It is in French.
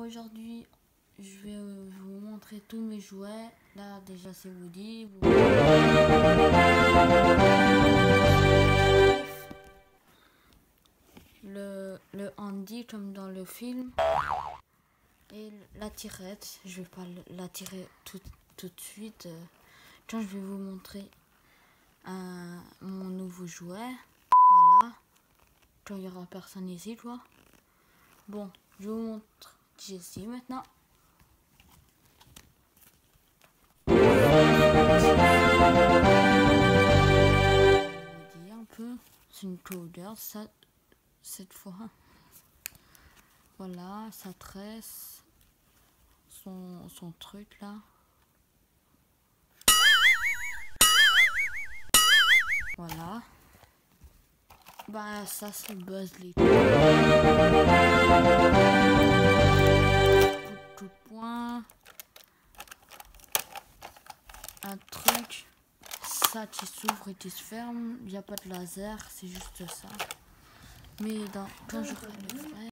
Aujourd'hui, je vais vous montrer tous mes jouets. Là, déjà, c'est Woody. Le Andy, comme dans le film. Et la tirette. Je vais pas la tirer tout de suite. Quand je vais vous montrer mon nouveau jouet. Voilà. Quand il n'y aura personne ici, quoi. Bon, je vous montre Jessie maintenant. Je vais vous dire un peu. C'est une codeur, ça, cette fois. Voilà, ça tresse son truc là. Voilà. Bah ça c'est Buzz l'éclair. Coup de poing. Un truc. Ça qui s'ouvre et qui se ferme. Il n'y a pas de laser, c'est juste ça. Mais quand je ferai le faire.